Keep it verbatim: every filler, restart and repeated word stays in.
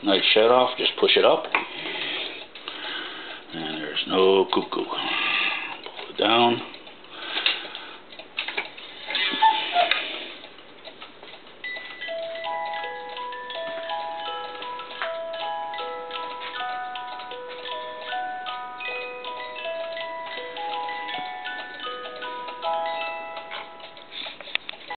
nice shut off. Just push it up, and there's no cuckoo. Pull it down.